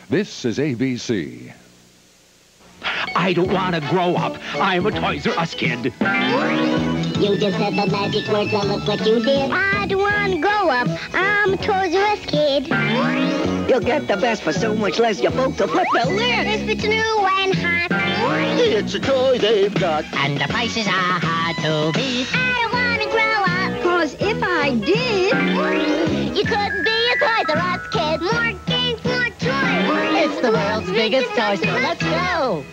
This is ABC. I don't want to grow up. I'm a Toys R Us kid. You just said the magic words, and look what you did. I don't want to grow up. I'm a Toys R Us kid. You'll get the best for so much less, you folks will flip the lid. If it's new and hot, It's a toy they've got. And the prices are hard to beat. I don't want to grow up. 'Cause if I did, You couldn't be a Toys R Us kid. More games, more toys. It's the world's biggest toy store. Let's go.